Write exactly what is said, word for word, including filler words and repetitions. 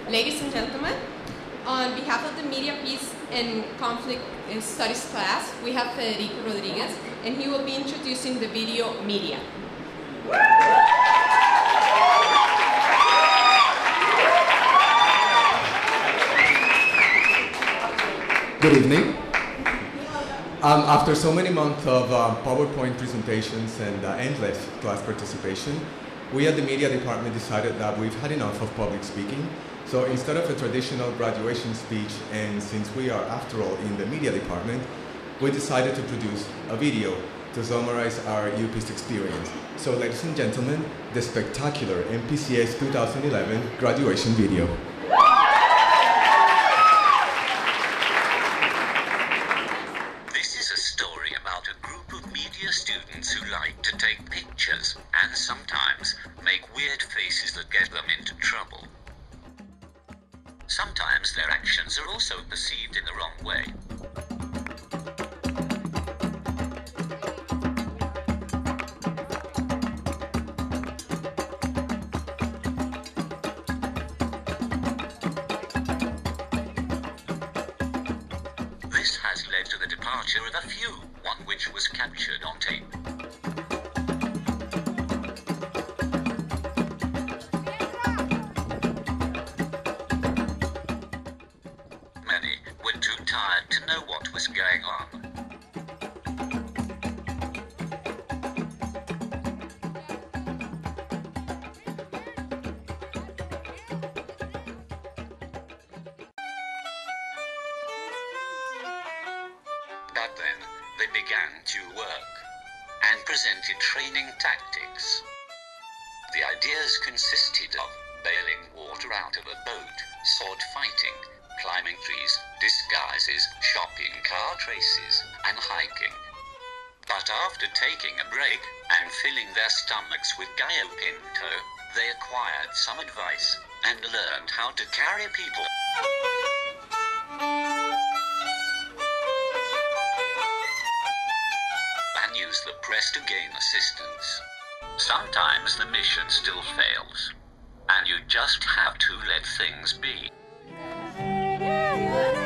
Ladies and gentlemen, on behalf of the Media, Peace and Conflict Studies class, we have Federico Rodriguez, and he will be introducing the video media. Good evening. Um, after so many months of uh, PowerPoint presentations and uh, endless class participation, we at the media department decided that we've had enough of public speaking. So instead of a traditional graduation speech, and since we are, after all, in the media department, we decided to produce a video to summarize our U P S experience. So ladies and gentlemen, the spectacular M P C S two thousand eleven graduation video. This is a story about a group of media students who like to take pictures and sometimes make weird faces that get them into trouble. Sometimes their actions are also perceived in the wrong way. This has led to the departure of a few, one which was captured on tape. Many were too tired to know what was going on. But then, they began to work and presented training tactics. The ideas consisted of bailing water out of a boat, sword fighting, climbing trees, disguises, shopping, car races, and hiking. But after taking a break and filling their stomachs with gallo pinto, they acquired some advice and learned how to carry people. And use the press to gain assistance. Sometimes the mission still fails, and you just have to let things be.